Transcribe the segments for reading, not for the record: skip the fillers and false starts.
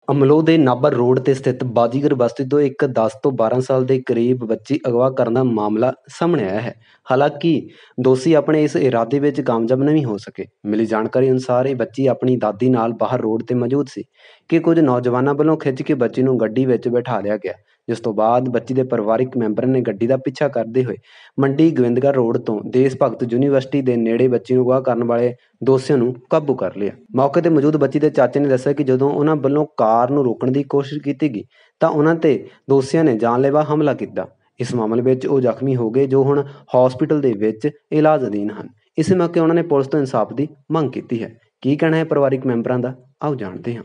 ਅਮਲੋਹ ਦੇ ਨਾਭਾ ਰੋਡ ਤੇ ਸਥਿਤ ਬਾਜੀਗਰ ਬਸਤੀ ਤੋਂ ਇੱਕ 10 ਤੋਂ 12 ਸਾਲ ਦੇ ਕਰੀਬ ਬੱਚੀ ਅਗਵਾ ਕਰਨ ਦਾ ਮਾਮਲਾ ਸਾਹਮਣੇ ਆਇਆ ਹੈ। ਹਾਲਾਂਕਿ ਦੋਸ਼ੀ ਆਪਣੇ ਇਸ ਇਰਾਦੇ ਵਿੱਚ ਕਾਮਯਾਬ ਨਹੀਂ ਹੋ ਸਕੇ। ਮਿਲੀ ਜਾਣਕਾਰੀ ਅਨੁਸਾਰ ਇਹ ਬੱਚੀ ਆਪਣੀ ਦਾਦੀ ਨਾਲ ਬਾਹਰ ਰੋਡ ਤੇ ਮੌਜੂਦ ਸੀ ਕਿ ਕੁਝ ਨੌਜਵਾਨਾਂ ਵੱਲੋਂ ਖਿੱਚ ਕੇ ਬੱਚੀ ਨੂੰ ਗੱਡੀ ਵਿੱਚ ਬਿਠਾ ਲਿਆ ਗਿਆ, ਜਿਸ ਤੋਂ ਬਾਅਦ ਬੱਚੀ ਦੇ ਪਰਿਵਾਰਕ ਮੈਂਬਰਾਂ ਨੇ ਗੱਡੀ ਦਾ ਪਿੱਛਾ ਕਰਦੇ ਹੋਏ ਮੰਡੀ ਗੋਬਿੰਦਗੜ੍ਹ ਰੋਡ ਤੋਂ ਦੇਸ਼ ਭਗਤ ਯੂਨੀਵਰਸਿਟੀ ਦੇ ਨੇੜੇ ਬੱਚੀ ਨੂੰ ਅਗਵਾ ਕਰਨ ਵਾਲੇ ਦੋਸ਼ੀਆਂ ਨੂੰ ਕਾਬੂ ਕਰ ਲਿਆ। ਮੌਕੇ ਤੇ ਮੌਜੂਦ ਬੱਚੀ ਦੇ ਚਾਚੇ ਨੇ ਦੱਸਿਆ ਕਿ ਜਦੋਂ ਉਹਨਾਂ ਵੱਲੋਂ ਕਾਰ ਨੂੰ ਰੋਕਣ ਦੀ ਕੋਸ਼ਿਸ਼ ਕੀਤੀ ਗਈ ਤਾਂ ਉਹਨਾਂ ਤੇ ਦੋਸ਼ੀਆਂ ਨੇ ਜਾਨਲੇਵਾ ਹਮਲਾ ਕੀਤਾ। ਇਸ ਮਾਮਲੇ ਵਿੱਚ ਉਹ ਜ਼ਖਮੀ ਹੋ ਗਏ, ਜੋ ਹੁਣ ਹਸਪਤਾਲ ਦੇ ਵਿੱਚ ਇਲਾਜ ਅਧੀਨ ਹਨ। ਇਸ ਮੌਕੇ ਉਹਨਾਂ ਨੇ ਪੁਲਿਸ ਤੋਂ ਇਨਸਾਫ ਦੀ ਮੰਗ ਕੀਤੀ ਹੈ। ਕੀ ਕਹਿਣਾ ਹੈ ਪਰਿਵਾਰਕ ਮੈਂਬਰਾਂ ਦਾ, ਆਓ ਜਾਣਦੇ ਹਾਂ।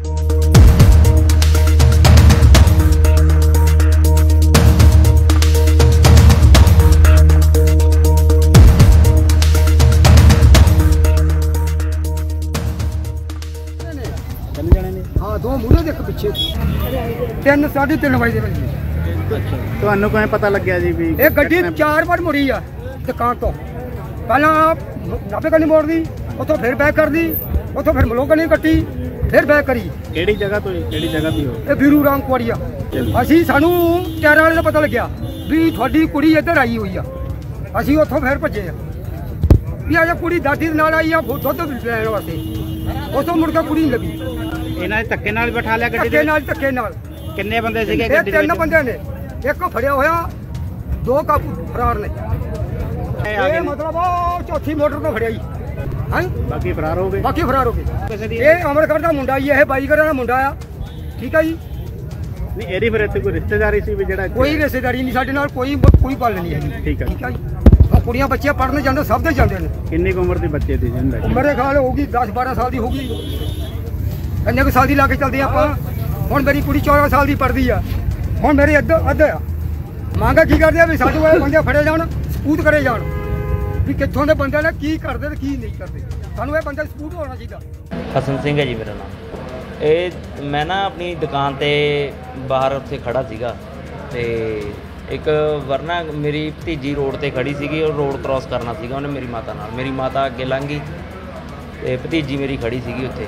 हाँ, दो मूहरे एक पिछे 3 साढ़े 3 बजे ਤੁਹਾਨੂੰ ਕਿਵੇਂ ਪਤਾ ਲੱਗਿਆ ਜੀ ਵੀ ਇਹ ਗੱਡੀ 4 ਵਾਰ ਮੁੜੀ ਆ ਦੁਕਾਨ ਤੋਂ। ਪਹਿਲਾਂ ਨਾਭੇ ਕਨੀ ਮੋੜਦੀ, ਉੱਥੋਂ ਫਿਰ ਬੈਕ ਕਰਦੀ, ਉੱਥੋਂ ਫਿਰ ਮਲੋਹ ਕਨੀ ਕੱਟੀ, ਫਿਰ ਬੈਕ ਕਰੀ। ਕਿਹੜੀ ਜਗ੍ਹਾ ਤੋਂ ਕਿਹੜੀ ਜਗ੍ਹਾ ਦੀ ਹੋ? ਇਹ ਵੀਰੂ ਰਾਮ ਕੁਆੜੀਆ। ਅਸੀਂ ਸਾਨੂੰ ਟਾਇਰਾਂ ਵਾਲੇ ਦਾ ਪਤਾ ਲੱਗਿਆ ਵੀ ਤੁਹਾਡੀ ਕੁੜੀ ਇੱਧਰ ਆਈ ਹੋਈ ਆ। ਅਸੀਂ ਉੱਥੋਂ ਫਿਰ ਭੱਜੇ ਆ ਵੀ ਆ ਕੁੜੀ ਦਾਦੀ ਦੇ ਨਾਲ ਆਈ ਆ ਦੁੱਧ ਲੈਣ ਵਾਸਤੇ। ਉੱਥੋਂ ਮੁੜ ਕੇ ਕੁੜੀ ਨਹੀਂ ਲੱਗੀ। ਇਹਨਾਂ ਨੇ ਧੱਕੇ ਨਾਲ ਬਿਠਾ ਲਿਆ ਗੱਡੀ ਧੱਕੇ ਨਾਲ ਧੱਕੇ ਨਾਲ। ਕਿੰਨੇ ਬੰਦੇ ਸੀਗੇ ਇਹ ਗੱਡੀ 3 ਬੰਦੇ ਨੇ, ਇੱਕ ਫੜਿਆ ਹੋਇਆ, 2 ਕਾਬੂ ਫਰਾਰ ਨੇ। ਇਹ ਮਤਲਬ ਉਹ ਚੌਥੀ ਮੋਟਰ ਤੋਂ ਫੜਿਆ ਜੀ। ਹਾਂ, ਬਾਕੀ ਫਰਾਰ ਹੋ ਗਏ। ਬਾਕੀ ਫਰਾਰ ਹੋ ਗਏ। ਕਿਸੇ ਦੀ ਇਹ ਅਮਰਗੜ੍ਹ ਦਾ ਮੁੰਡਾ ਜੀ, ਇਹ ਬਾਈਗਰ ਦਾ ਮੁੰਡਾ ਆ। ਠੀਕ ਆ ਜੀ। ਨਹੀਂ, ਇਹਦੀ ਫਿਰ ਇੱਥੇ ਕੋਈ ਰਿਸ਼ਤੇਦਾਰੀ ਸੀ ਵੀ ਜਿਹੜਾ ਕੋਈ ਰਿਸ਼ਤੇਦਾਰੀ ਨਹੀਂ ਸਾਡੇ ਨਾਲ, ਕੋਈ ਗੱਲ ਨਹੀਂ ਹੈ। ਠੀਕ ਆ। ਠੀਕ ਆ ਜੀ। ਆਹ ਕੁੜੀਆਂ ਬੱਚੇ ਪੜ੍ਹਨ ਜਾਂਦੇ, ਸਭ ਦੇ ਜਾਂਦੇ ਨੇ। ਕਿੰਨੀ ਕੁ ਉਮਰ ਦੇ ਬੱਚੇ ਦੀ ਜਿੰਦਾ? ਮੇਰੇ ਖਿਆਲ ਹੋਊਗੀ 10-12 ਸਾਲ ਦੀ ਹੋਊਗੀ। ਇੰਨੇ ਕੁ ਸਾਲ ਦੀ ਲਾ ਕੇ ਚੱਲਦੇ ਆਪਾਂ। ਹੁਣ ਮੇਰੀ ਕੁੜੀ 14 ਸਾਲ ਦੀ ਪੜ੍ਹਦੀ ਆ। ਹੁਣ ਮੇਰੇ ਅੱਧ ਆ। ਮੰਗ ਕੀ ਕਰਦੇ ਆ ਵੀ ਸਾਡੇ ਵਾਲੇ ਬੰਦੇ ਫੜੇ ਜਾਣ, ਸਬੂਤ ਕਰੇ ਜਾਣ ਵੀ ਕਿੱਥੋਂ ਦੇ ਬੰਦੇ ਨੇ ਕੀ ਕਰਦੇ ਤੇ ਕੀ ਨਹੀਂ ਕਰਦੇ। ਸਾਨੂੰ ਇਹ ਬੰਦਾ ਸਬੂਤ ਹੋਣਾ ਚਾਹੀਦਾ। ਹਸਨ ਸਿੰਘ ਹੈ ਜੀ ਮੇਰਾ ਨਾਮ। ਇਹ ਮੈਂ ਨਾ ਆਪਣੀ ਦੁਕਾਨ ਤੇ ਬਾਹਰ ਉੱਥੇ ਖੜਾ ਸੀਗਾ ਤੇ ਇੱਕ ਵਰਨਾ ਮੇਰੀ ਭਤੀਜੀ ਰੋਡ ਤੇ ਖੜੀ ਸੀਗੀ। ਉਹ ਰੋਡ ਕ੍ਰਾਸ ਕਰਨਾ ਸੀਗਾ ਉਹਨੇ ਮੇਰੀ ਮਾਤਾ ਨਾਲ। ਮੇਰੀ ਮਾਤਾ ਅੱਗੇ ਲੰਘ ਗਈ ਤੇ ਭਤੀਜੀ ਮੇਰੀ ਖੜੀ ਸੀਗੀ ਉੱਥੇ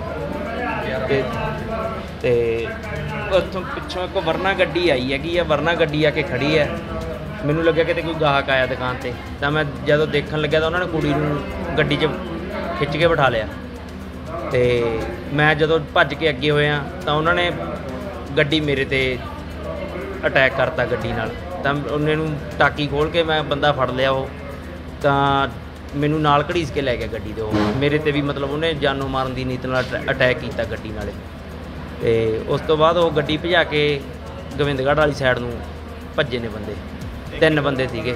ਤੇ ਉੱਥੋਂ ਪਿੱਛੋਂ ਇੱਕ ਵਰਨਾ ਗੱਡੀ ਆਈ ਹੈਗੀ ਆ। ਵਰਨਾ ਗੱਡੀ ਆ ਕੇ ਖੜੀ ਹੈ। ਮੈਨੂੰ ਲੱਗਿਆ ਕਿਤੇ ਕੋਈ ਗਾਹਕ ਆਇਆ ਦੁਕਾਨ ਤੇ, ਤਾਂ ਮੈਂ ਜਦੋਂ ਦੇਖਣ ਲੱਗਿਆ ਤਾਂ ਉਹਨਾਂ ਨੇ ਕੁੜੀ ਨੂੰ ਗੱਡੀ 'ਚ ਖਿੱਚ ਕੇ ਬਿਠਾ ਲਿਆ। ਤੇ ਮੈਂ ਜਦੋਂ ਭੱਜ ਕੇ ਅੱਗੇ ਹੋਇਆ ਤਾਂ ਉਹਨਾਂ ਨੇ ਗੱਡੀ ਮੇਰੇ ਤੇ ਅਟੈਕ ਕਰਤਾ ਗੱਡੀ ਨਾਲ। ਤਾਂ ਉਹਨੇ ਨੂੰ ਟਾਕੀ ਖੋਲ੍ਹ ਕੇ ਮੈਂ ਬੰਦਾ ਫੜ ਲਿਆ। ਉਹ ਤਾਂ ਮੈਨੂੰ ਨਾਲ ਘੜੀਸ ਕੇ ਲੈ ਗਿਆ ਗੱਡੀ ਦੇ। ਉਹ ਮੇਰੇ ਤੇ ਵੀ ਮਤਲਬ ਉਹਨੇ ਜਾਨੋਂ ਮਾਰਨ ਦੀ ਨੀਤ ਨਾਲ ਅਟੈਕ ਕੀਤਾ ਗੱਡੀ ਨਾਲੇ। ਤੇ ਉਸ ਤੋਂ ਬਾਅਦ ਉਹ ਗੱਡੀ ਭਜਾ ਕੇ ਗੋਬਿੰਦਗੜ੍ਹ ਵਾਲੀ ਸਾਈਡ ਨੂੰ ਭੱਜੇ ਨੇ ਬੰਦੇ। 3 ਬੰਦੇ ਸੀਗੇ।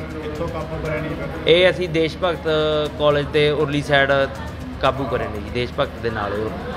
ਇਹ ਅਸੀਂ ਦੇਸ਼ ਭਗਤ ਕਾਲਜ ਤੇ ਉਰਲੀ ਸਾਈਡ ਕਾਬੂ ਕਰੇ ਨੇ ਜੀ। ਦੇਸ਼ ਭਗਤ ਦੇ ਨਾਲ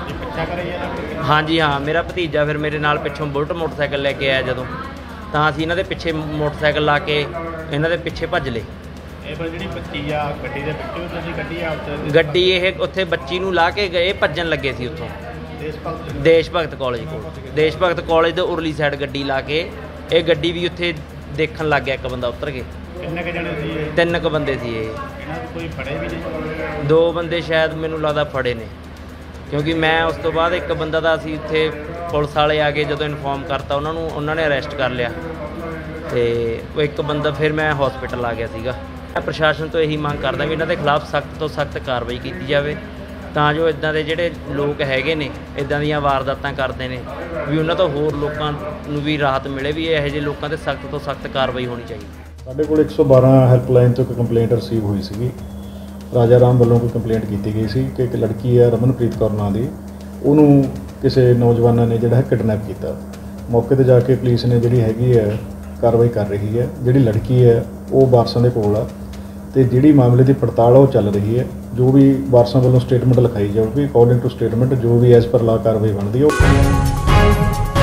ਹਾਂਜੀ ਹਾਂ। ਮੇਰਾ ਭਤੀਜਾ ਫਿਰ ਮੇਰੇ ਨਾਲ ਪਿੱਛੋਂ ਬੁਲਟ ਮੋਟਰਸਾਈਕਲ ਲੈ ਕੇ ਆਇਆ ਜਦੋਂ, ਤਾਂ ਅਸੀਂ ਇਹਨਾਂ ਦੇ ਪਿੱਛੇ ਮੋਟਰਸਾਈਕਲ ਲਾ ਕੇ ਇਹਨਾਂ ਦੇ ਪਿੱਛੇ ਭੱਜ ਲਏ। ਇਹ ਪਰ ਜਿਹੜੀ ਬੱਚੀ ਆ ਗੱਡੀ ਦੇ ਵਿੱਚੋਂ ਤੁਸੀਂ ਗੱਡੀ ਆ ਗੱਡੀ ਇਹ ਉੱਥੇ ਬੱਚੀ ਨੂੰ ਲਾ ਕੇ ਗਏ, ਭੱਜਣ ਲੱਗੇ ਸੀ ਉੱਥੋਂ ਦੇਸ਼ ਭਗਤ ਕਾਲਜ ਕੋਲ। ਦੇਸ਼ ਭਗਤ ਕਾਲਜ ਦੇ ਉਰਲੀ ਸਾਈਡ ਗੱਡੀ ਲਾ ਕੇ ਇਹ ਗੱਡੀ ਵੀ ਉੱਥੇ ਦੇਖਣ ਲੱਗ ਗਿਆ। ਇੱਕ ਬੰਦਾ ਉਤਰ ਕੇ। ਕਿੰਨੇ ਕੁ ਜਣੇ ਸੀ ਇਹ? 3 ਕੁ ਬੰਦੇ ਸੀ ਇਹ। ਇਹਨਾਂ ਨੂੰ ਕੋਈ ਫੜੇ ਵੀ ਨਹੀਂ? 2 ਬੰਦੇ ਸ਼ਾਇਦ ਮੈਨੂੰ ਲੱਗਦਾ ਫੜੇ ਨੇ, ਕਿਉਂਕਿ ਮੈਂ ਉਸ ਤੋਂ ਬਾਅਦ ਇੱਕ ਬੰਦਾ ਦਾ ਅਸੀਂ ਉੱਥੇ ਪੁਲਿਸ ਵਾਲੇ ਆ ਕੇ ਜਦੋਂ ਇਨਫੋਰਮ ਕਰਤਾ ਉਹਨਾਂ ਨੇ ਅਰੈਸਟ ਕਰ ਲਿਆ। ਤੇ ਉਹ ਇੱਕ ਬੰਦਾ ਫਿਰ ਮੈਂ ਹਸਪੀਟਲ ਆ ਗਿਆ ਸੀਗਾ। ਮੈਂ ਪ੍ਰਸ਼ਾਸਨ ਤੋਂ ਇਹੀ ਮੰਗ ਕਰਦਾ ਵੀ ਇਹਨਾਂ ਦੇ ਖਿਲਾਫ ਸਖਤ ਤੋਂ ਸਖਤ ਕਾਰਵਾਈ ਕੀਤੀ ਜਾਵੇ, ਤਾਂ ਜੋ ਇੱਦਾਂ ਦੇ ਜਿਹੜੇ ਲੋਕ ਹੈਗੇ ਨੇ ਇੱਦਾਂ ਦੀਆਂ ਵਾਰਦਾਤਾਂ ਕਰਦੇ ਨੇ ਵੀ ਉਹਨਾਂ ਤੋਂ ਹੋਰ ਲੋਕਾਂ ਨੂੰ ਵੀ ਰਾਹਤ ਮਿਲੇ, ਵੀ ਇਹੋ ਜਿਹੇ ਲੋਕਾਂ 'ਤੇ ਸਖਤ ਤੋਂ ਸਖਤ ਕਾਰਵਾਈ ਹੋਣੀ ਚਾਹੀਦੀ। ਸਾਡੇ ਕੋਲ 112 ਹੈਲਪਲਾਈਨ ਤੋਂ ਇੱਕ ਕੰਪਲੇਂਟ ਰਿਸੀਵ ਹੋਈ ਸੀਗੀ। ਰਾਜਾ ਰਾਮ ਵੱਲੋਂ ਕੋਈ ਕੰਪਲੇਂਟ ਕੀਤੀ ਗਈ ਸੀ ਕਿ ਇੱਕ ਲੜਕੀ ਹੈ ਰਮਨਪ੍ਰੀਤ ਕੌਰ ਨਾਂ ਦੀ, ਉਹਨੂੰ ਕਿਸੇ ਨੌਜਵਾਨਾਂ ਨੇ ਜਿਹੜਾ ਹੈ ਕਿਡਨੈਪ ਕੀਤਾ। ਮੌਕੇ 'ਤੇ ਜਾ ਕੇ ਪੁਲਿਸ ਨੇ ਜਿਹੜੀ ਹੈਗੀ ਹੈ ਕਾਰਵਾਈ ਕਰ ਰਹੀ ਹੈ। ਜਿਹੜੀ ਲੜਕੀ ਹੈ ਉਹ ਵਾਰਸਾਂ ਦੇ ਕੋਲ ਆ ਤੇ ਜਿਹੜੀ ਮਾਮਲੇ ਦੀ ਪੜਤਾਲ ਉਹ ਚੱਲ ਰਹੀ ਹੈ। ਜੋ ਵੀ ਵਾਰਸਾਂ ਵੱਲੋਂ ਸਟੇਟਮੈਂਟ ਲਿਖਾਈ ਜਾਊਗੀ, ਅਕੋਰਡਿੰਗ ਟੂ ਸਟੇਟਮੈਂਟ ਜੋ ਵੀ ਐਜ਼ ਪਰ ਲਾ ਕਾਰਵਾਈ ਬਣਦੀ ਹੈ ਉਹ